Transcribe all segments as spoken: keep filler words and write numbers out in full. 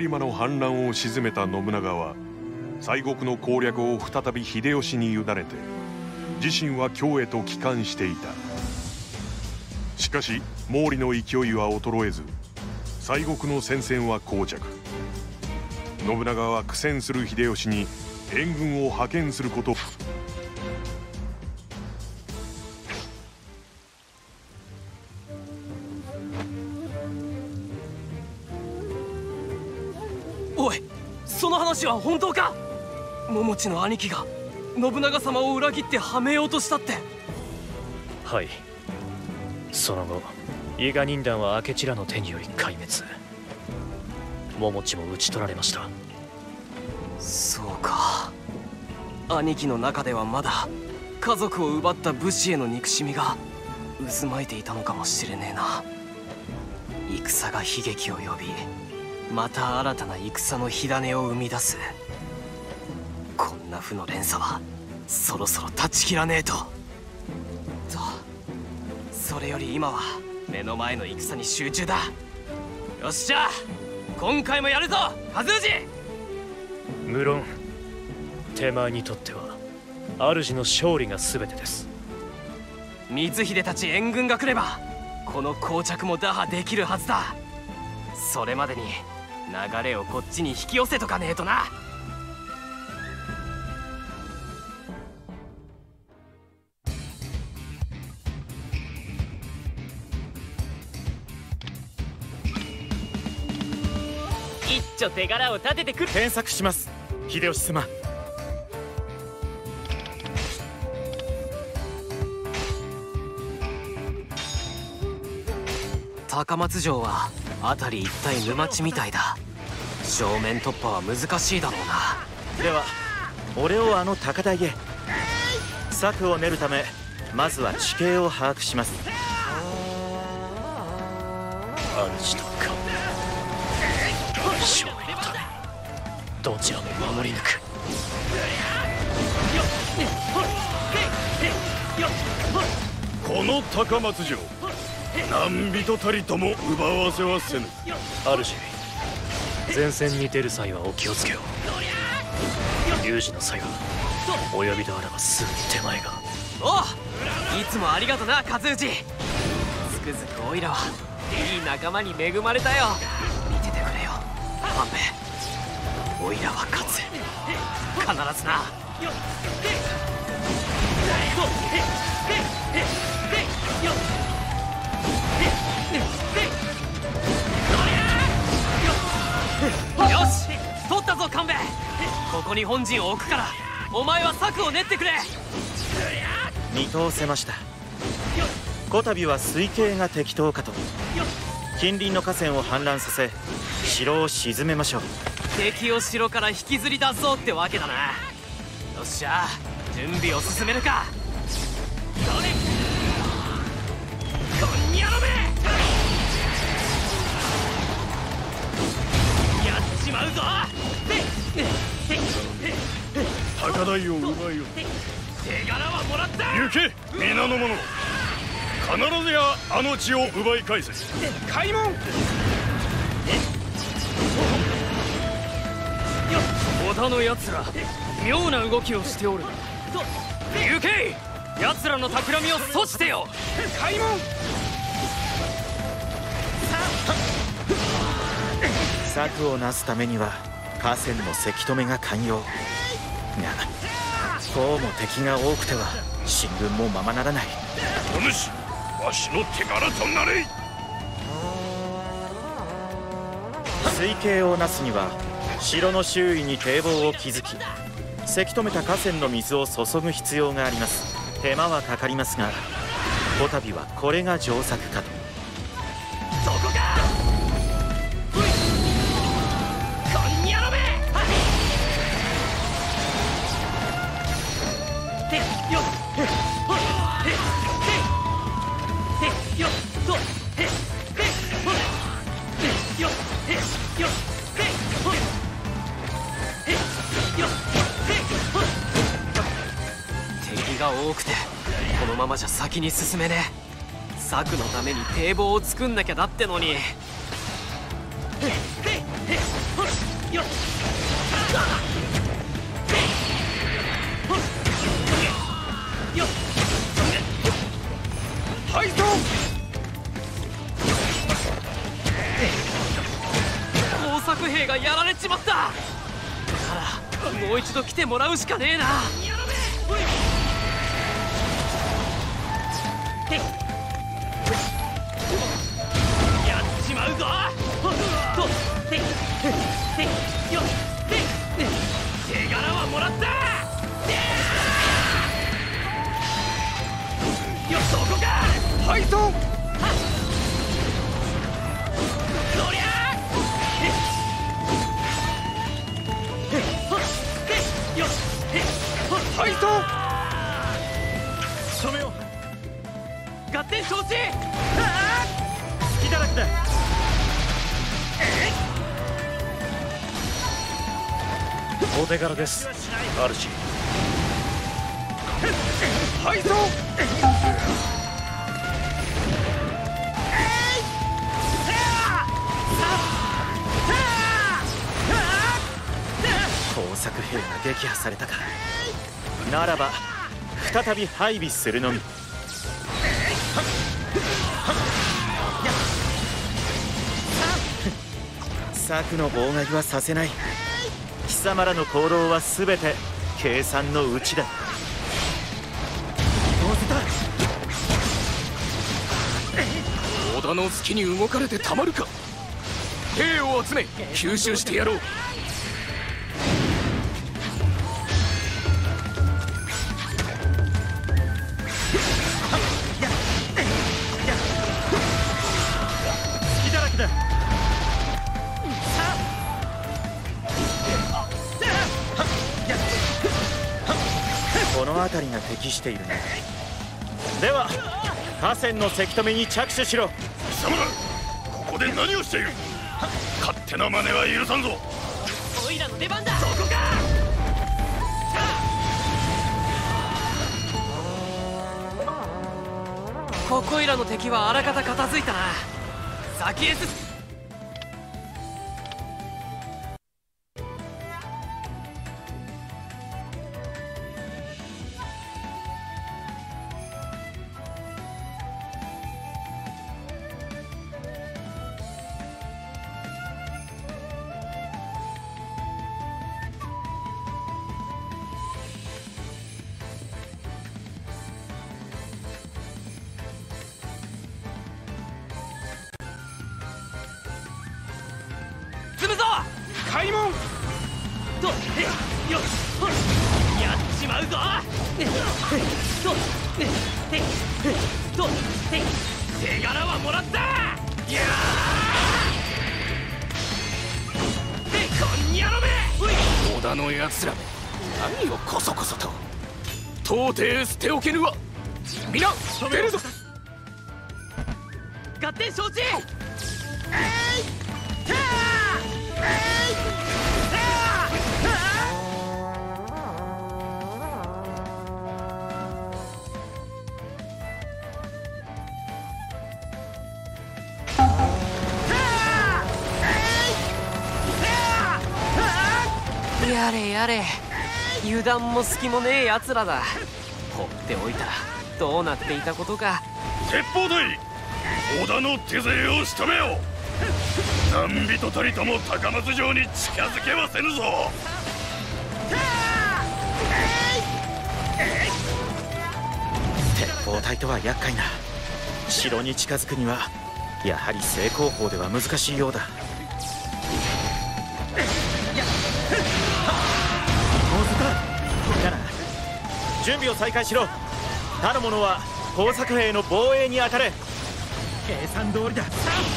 有馬の反乱を鎮めた信長は西国の攻略を再び秀吉に委ねて自身は京へと帰還していた。しかし毛利の勢いは衰えず西国の戦線は膠着。信長は苦戦する秀吉に援軍を派遣すること。 おい、その話は本当か？桃地の兄貴が信長様を裏切ってはめようとしたって。 はい。その後伊賀忍団は明智らの手により壊滅。桃地も討ち取られました。 そうか。兄貴の中ではまだ家族を奪った武士への憎しみが渦巻いていたのかもしれねえな。戦が悲劇を呼び、また新たな戦の火種を生み出す。こんな負の連鎖はそろそろ断ち切らねえと。とそれより今は目の前の戦に集中だ。よっしゃ、今回もやるぞ和氏。 無論手前にとっては主の勝利が全てです。 光秀たち援軍が来ればこの膠着も打破できるはずだ。それまでに流れをこっちに引き寄せとかねえとな。一丁手柄を立ててくる。 検索します、秀吉様。 高松城は辺り一帯沼地みたいだ。正面突破は難しいだろうな。 では俺をあの高台へ。策を練るためまずは地形を把握します。 主と神勝利のためどちらも守り抜く。 この高松城何人たりとも奪わせはせぬ。 主、前線に出る際はお気をつけを。有事の際はお呼びであればすぐに手前が。 おう、いつもありがとな和氏。つくづくおいらはいい仲間に恵まれたよ。見ててくれよ半兵衛、おいらは勝つ必ずな。よし、取ったぞ勘兵衛。ここに本陣を置くからお前は策を練ってくれ。 見通せました。こたびは水系が適当かと。近隣の河川を氾濫させ城を沈めましょう。 敵を城から引きずり出そうってわけだな。よっしゃ、準備を進めるか。こんにゃろめ、やっちまうぞ。 高台を奪いよ。 手柄はもらった。 行け皆の者、必ずやあの地を奪い返せ。 開門。織田のやつら妙な動きをしておる。行け、やつらの企みを阻止してよ。開門。 策をなすためには河川のせき止めが肝要が、こうも敵が多くては進軍もままならない。 お主、わしの手柄となれ。 水系をなすには城の周囲に堤防を築き、せき止めた河川の水を注ぐ必要があります。手間はかかりますが、こたびはこれが上策かと。 そこか。こんにゃろめ。てよっほっへっへっへよっとへっへほっへよっへよっへほっへよっへほっ。敵が多くてこのままじゃ先に進めねえ。策のために堤防を作んなきゃだってのに。 よっよっハイソン工作兵がやられちまった。ならもう一度来てもらうしかねえな。やっちまうぞ。とててよて手柄はもらった。よそこか。 ハイソンそりゃよっハイソン止めよう。 合点承知。 隙だらけだ。 お手柄です、主。 ハイソン工作兵が撃破されたか。ならば再び配備するのみ。策の妨害はさせない。貴様らの行動は全て計算のうちだ。 織田の好きに動かれてたまるか。兵を集め吸収してやろう。 隙だらけだ。この辺りが適しているね。では河川のせき止めに着手しろ。 貴様らここで何をしている。勝手な真似は許さんぞ。 オイラの出番だ。そこか。ここいらの敵はあらかた片付いたな。先へ進む。ぞ開門とえよっやっちまうぞとえとえ手柄はもらった。いやーえこんにゃろめ。織田のやつら何をこそこそと。到底捨ておけぬわ。皆出るぞ。合点承知。えいたーえいたーやれやれ、油断も隙もねえやつらだ。放っておいたらどうなっていたことか。 鉄砲隊、織田の手勢を仕留めよ。何人たりとも高松城に近づけはせぬぞ。 鉄砲隊とは厄介な。城に近づくにはやはり正攻法では難しいようだ。だな、準備を再開しろ。他の者は工作兵の防衛に当たれ。計算通りだ。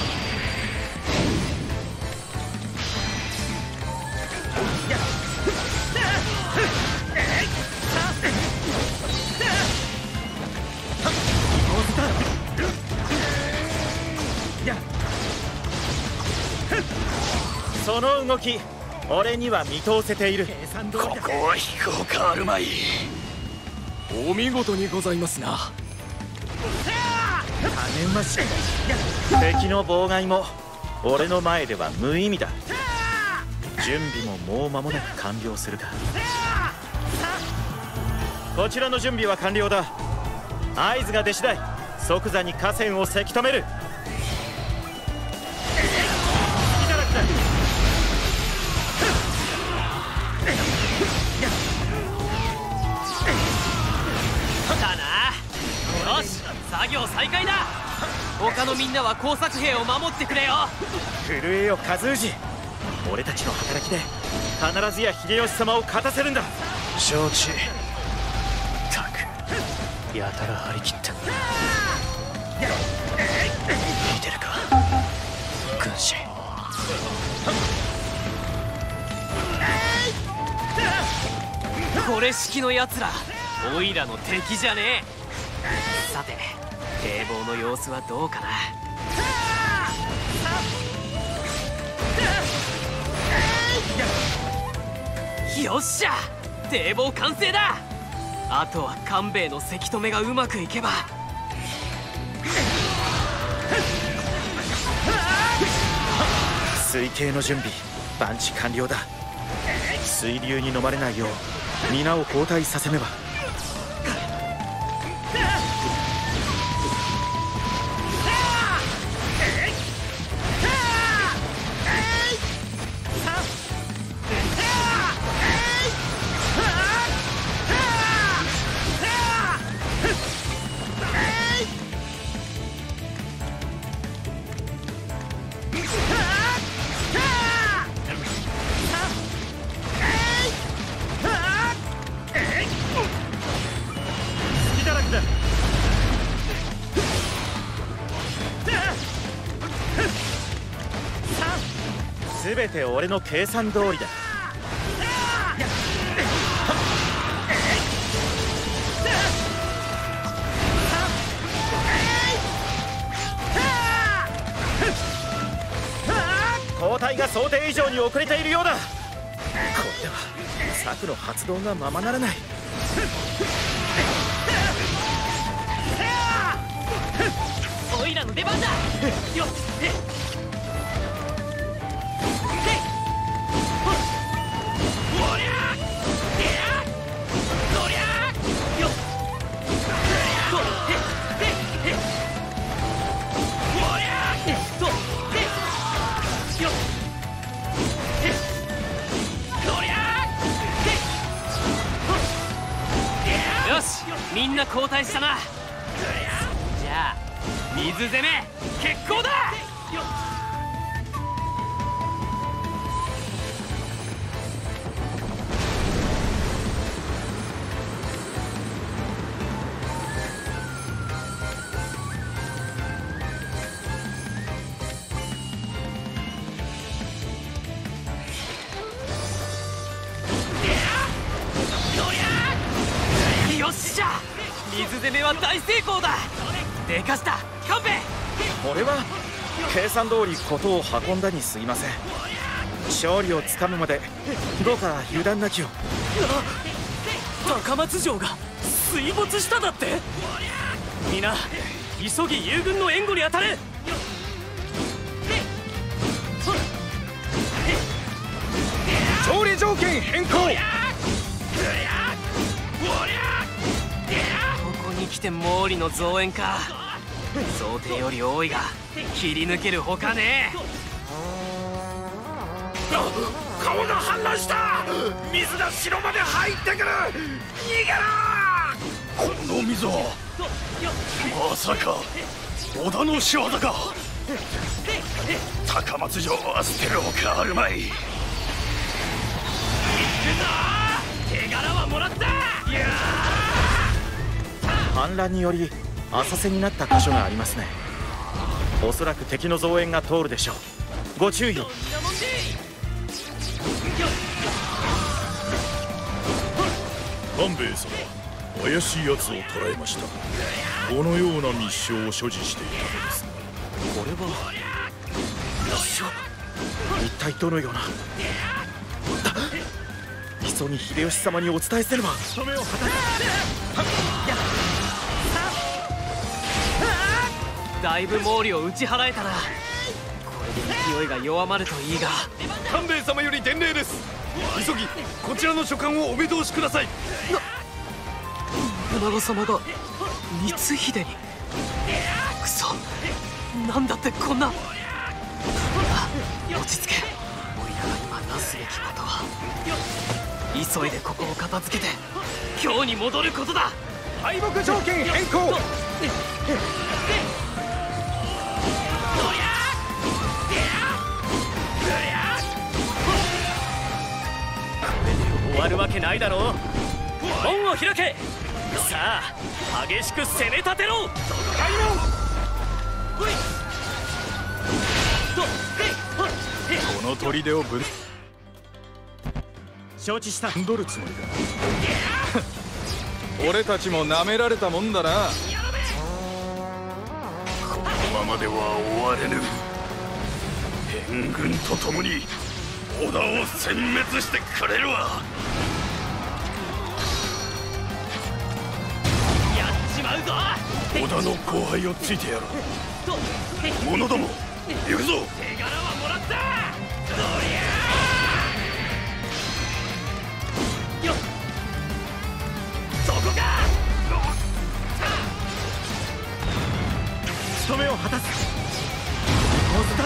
その動き、俺には見通せている。ここは飛行かあるまい。お見事にございますな。 励まし敵の妨害も俺の前では無意味だ。 準備ももう間もなく完了するか。こちらの準備は完了だ。合図が出次第即座に河川をせき止める。 だな。よし、作業再開だ。他のみんなは工作兵を守ってくれよ。 震えよ和氏、俺たちの働きで必ずや秀吉様を勝たせるんだ。 承知。たくやたら張り切った見てるか軍師。 これ式のやつらオイラの敵じゃねえ。さて堤防の様子はどうかな。よっしゃ、堤防完成だ。あとは官兵衛のせき止めがうまくいけば。 水系の準備万事完了だ。水流に飲まれないよう皆を交代させねば。全て俺の計算通りだ。交代が想定以上に遅れているようだ。これでは策の発動がままならない。 オイラの出番だ。よっ、よし、みんな交代したな。じゃあ水攻め決行だ。よっしゃ、水攻めは大成功だ。でかした官兵衛。 俺は計算通り事を運んだに過ぎません。勝利をつかむまでどうか油断なきを。 高松城が水没しただって。皆急ぎ友軍の援護に当たれ。 勝利条件変更。 ここに来て毛利の増援か。想定より多いが切り抜けるほかねえ。 川が氾濫した。水が城まで入ってくる。逃げろ。この水はまさか織田の仕業か。高松城は捨てるほかあるまい。行くぞ。手柄はもらった。いや反乱により浅瀬になった箇所がありますね。おそらく敵の増援が通るでしょう。ご注意を。 官兵衛様、怪しい奴を捕らえました。このような密書を所持していたのですが。 これは密書。一体どのような。急ぎ秀吉様にお伝えせねば。 務めを果たす。 だいぶ毛利を打ち払えたな。こ勢いが弱まるといいが。 官兵衛様より伝令です。急ぎこちらの書簡をお目通しください。 信長様が光秀に。くそ、なんだってこんな。落ち着け。おいらが今なすべきことは急いでここを片付けて京に戻ることだ。 敗北条件変更。 終わるわけないだろう。門を開け。さあ激しく攻め立てろ。 この砦をぶん承知した。 どるつもりか。俺たちも舐められたもんだな。 このままでは終われぬ。援軍と共に織田を殲滅してくれるわ。 やっちまうぞ。 織田の後輩をついてやろう。者ども行くぞ。 手柄はもらった。そりゃよっ、そこか。 務めを果たす。乗せた。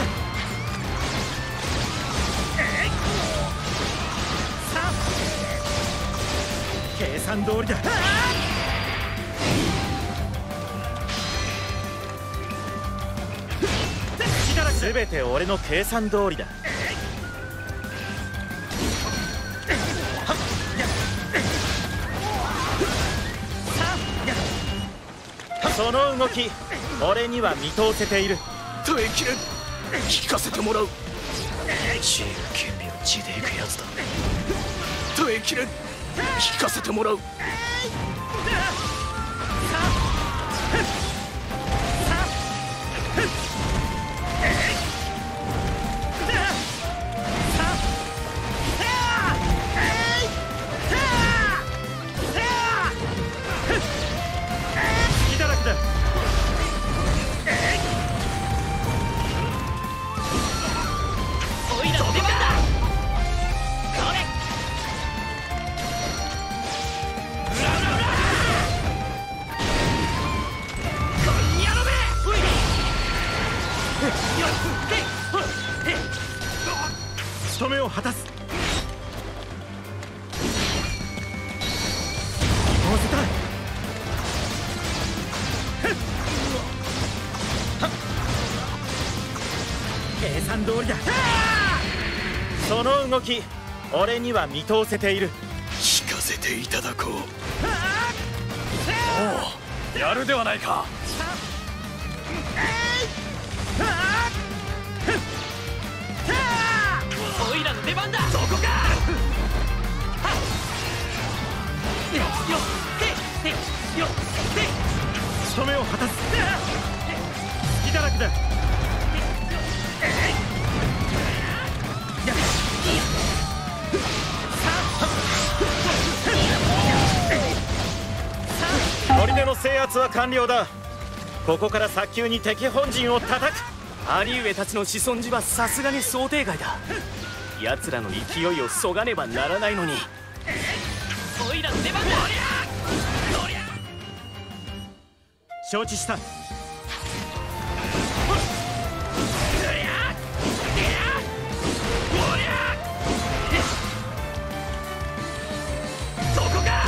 さあ計算通りだ。全て俺の計算通りだ。その動き俺には見通せている。 耐えきれん。聞かせてもらう。 自由権利を地で行くやつだ。 耐えきれん。聞かせてもらう。 務めを果たす。乗せた。計算通りだ。その動き俺には見通せている。 聞かせていただこう。おお、やるではないか。 おいらの出番だ。そこか。よっよっよっ。 務めを果たす。隙だらけだ。砦の制圧は完了だ。ここから早急に敵本陣を叩く。 兄上たちの子孫児はさすがに想定外だ。奴らの勢いをそがねばならないのに。おいらの出番だ。 承知した。 そこか。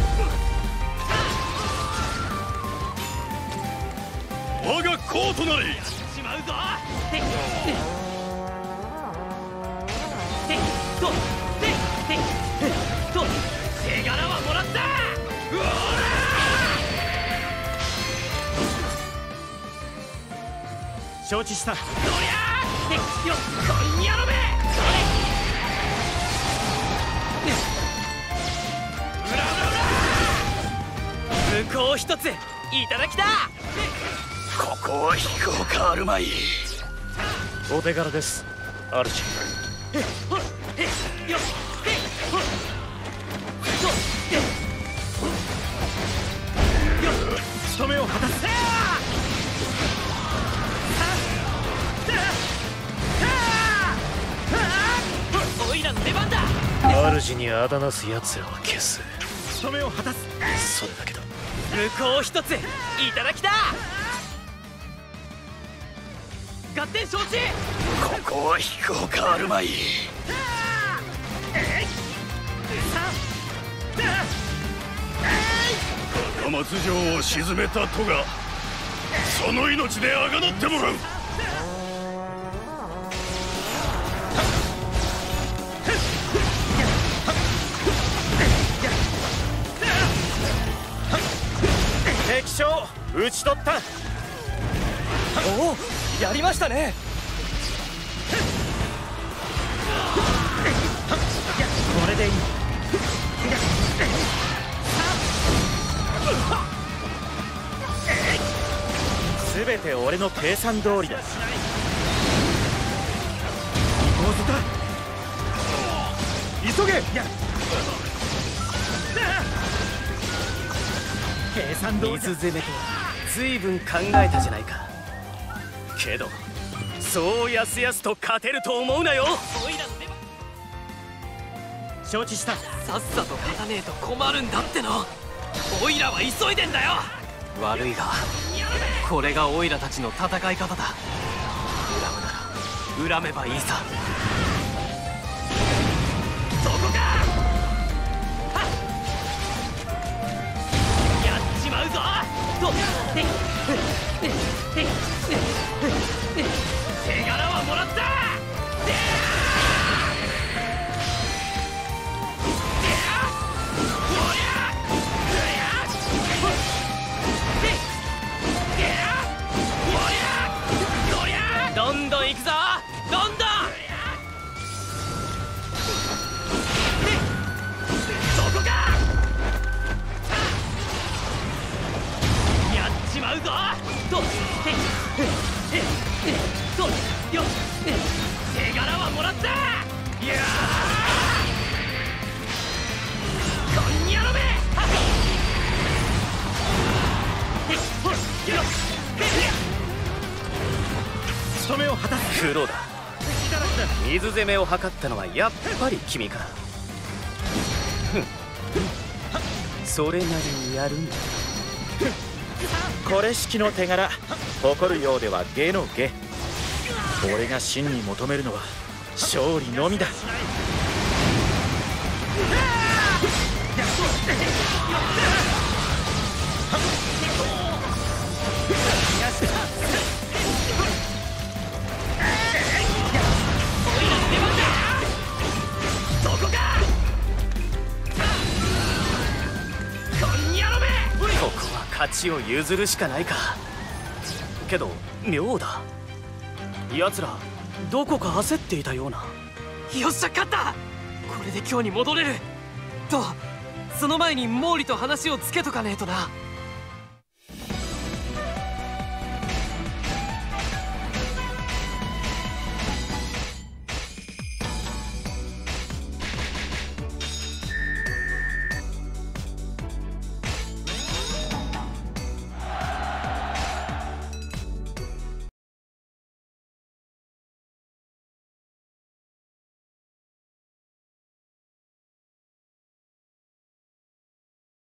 我が子となれ。 しまうぞ。ててとててと手柄はもらった。うわー承知した。 そりゃーてよこんにゃろめ。うらうらうら。向こう一ついただきだ。 ここは飛行かあるまい。 お手柄です、主。 務めを果たす。 事にあだなす奴らは消す。 務めを果たす。 それだけだ。 向こう一ついただきだ。合点承知。 ここは引くほかあるまい。高松城を沈めた戸がその命であがなってもらう。 敵将討ち取った。 おお、やりましたね。 これでいい。全て俺の計算通りだ。急げ。計算通りだ。 水攻めとは随分考えたじゃないか。けどそうやすやすと勝てると思うなよ。 承知した。 さっさと勝たねえと困るんだっての。オイラは急いでんだよ。悪いがこれがオイラたちの戦い方だ。恨むなら恨めばいいさ。そこか。やっちまうぞ。と手柄はもらった。どんどん行くぞ。どんどん。そこか。やっちまうぞ。ととよ手柄はもらった。いやーこんにゃろめ。 務めを果たす。 苦労だ。水攻めを図ったのはやっぱり君か。それなりにやるんだ。 これ式の手柄誇るようでは下の下。俺が真に求めるのは勝利のみだ。ここは勝ちを譲るしかないか。けど妙だ。奴らどこか焦っていたような。よっしゃ勝った。これで今日に戻れる。とその前に毛利と話をつけとかねえとな。